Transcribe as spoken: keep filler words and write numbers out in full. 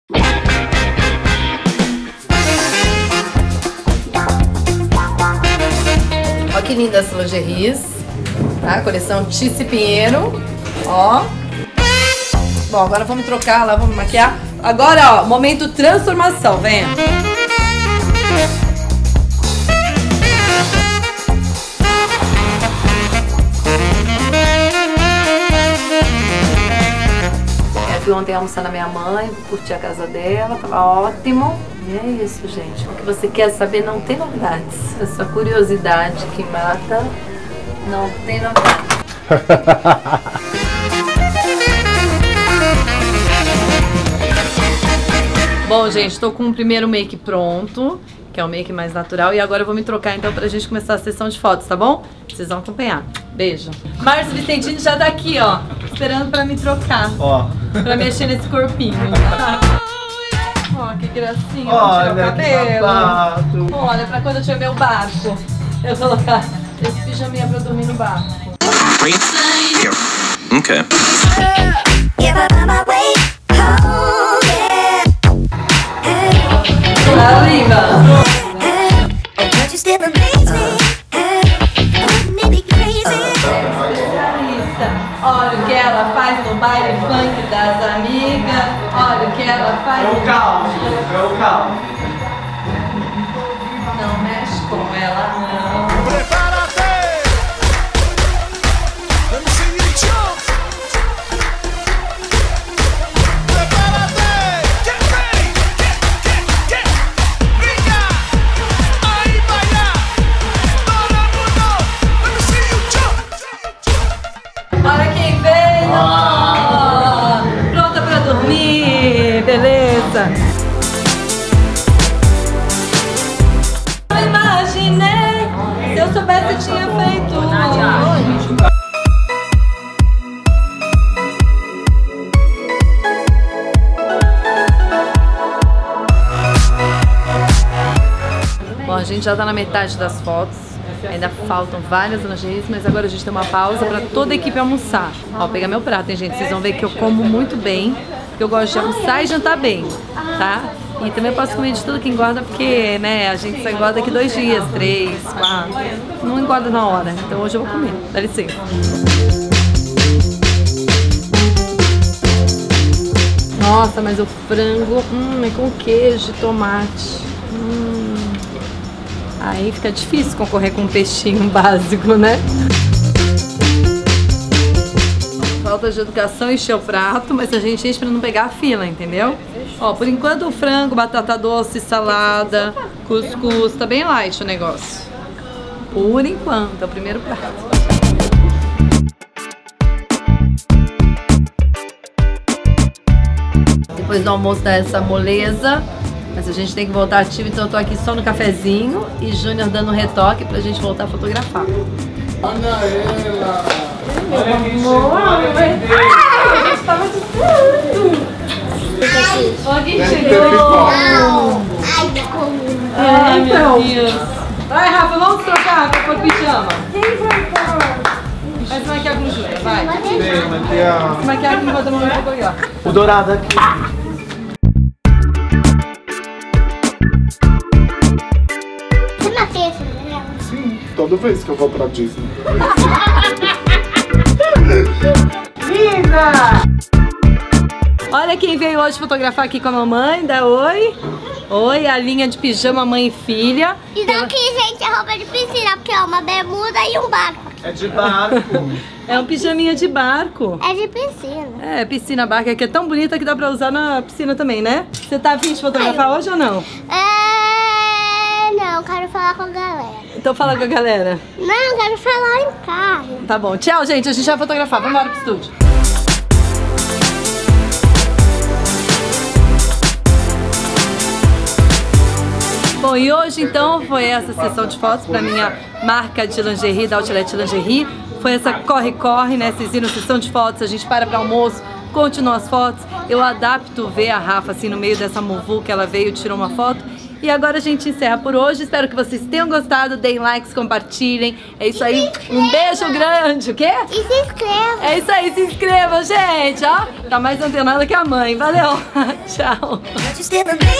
Olha que linda essa lingeries, tá? Coleção Tice Pinheiro, ó. Bom, agora vamos trocar lá, vamos maquiar. Agora, ó, momento transformação, vem. Eu fui ontem almoçar na minha mãe, curti a casa dela, tava ótimo. E é isso, gente. O que você quer saber não tem novidades. Essa curiosidade que mata, não tem novidades. Bom, gente, tô com o primeiro make pronto, que é o make mais natural. E agora eu vou me trocar, então, pra gente começar a sessão de fotos, tá bom? Vocês vão acompanhar. Beijo. Márcio Vicentini já tá aqui, ó, esperando pra me trocar. Ó. Pra mexer nesse corpinho. Ó, que gracinha. Olha, tirar o cabelo. Que olha, pra quando eu tiver meu barco, eu vou colocar esse pijaminha pra eu dormir no barco. Ok. Arriba! Olha o que ela faz no baile funk das amigas. Olha o que ela faz. É o caos, é o caos. Não mexe com ela, não. Prepara-te! Let me see you jump! Prepara-te! Get ready! Get, get, get! Venga! Aí vai lá! Todo mundo! Let me see you jump! Olha quem veio! Ah. Pronta pra dormir! Beleza! Eu imaginei! Se eu soubesse, eu tinha feito! Bom, a gente já tá na metade das fotos. Ainda faltam várias lingeries, mas agora a gente tem uma pausa pra toda a equipe almoçar. Ó, vou pegar meu prato, hein, gente? Vocês vão ver que eu como muito bem, porque eu gosto de almoçar e jantar bem, tá? E também eu posso comer de tudo que engorda, porque, né, a gente só engorda daqui dois dias, três, quatro. Não engorda na hora, então hoje eu vou comer. Dá licença. Nossa, mas o frango, hum, é com queijo e tomate. Hum. Aí fica difícil concorrer com um peixinho básico, né? Falta de educação encher o prato, mas a gente enche pra não pegar a fila, entendeu? Ó, por enquanto o frango, batata doce, salada, cuscuz, tá bem light o negócio. Por enquanto, é o primeiro prato. Depois do almoço dá essa moleza. Mas a gente tem que voltar ativo, então eu tô aqui só no cafezinho e Júnior dando um retoque pra gente voltar a fotografar. Olha ela! Olha amor! Ah, eu gostava de tudo! Olha quem chegou! Ai, meu Deus! Vai, Rafa, vamos trocar pra pôr pijama. Vai se maquiar com o Júnior, vai. Vem, maquiar. Se maquiar aqui, bota a mão no fogo. O dourado aqui. Sim, toda vez que eu vou pra Disney. Linda! Olha quem veio hoje fotografar aqui com a mamãe, dá oi. Oi, a linha de pijama mãe e filha. E daqui, gente, é roupa de piscina, porque é uma bermuda e um barco. É de barco. É um pijaminha de barco. É de piscina. É, piscina barca, que é tão bonita que dá pra usar na piscina também, né? Você tá afim de fotografar Ai, hoje ou não? É... não, quero falar com a galera. Então fala com a galera. Não, quero falar em casa. Tá bom, tchau, gente, a gente vai fotografar. Vamos embora pro estúdio. Bom, e hoje então foi essa sessão de fotos pra minha marca de lingerie, da Outlet Lingerie. Foi essa corre-corre, né? Vocês viram sessão de fotos, a gente para pra almoço, continua as fotos. Eu adapto ver a Rafa assim no meio dessa muvu que ela veio, tirou uma foto. E agora a gente encerra por hoje. Espero que vocês tenham gostado. Deem likes, compartilhem. É isso aí. Um beijo grande. O quê? E se inscreva. É isso aí. Se inscrevam, gente. Ó, tá mais antenada que a mãe. Valeu. Tchau. Just never made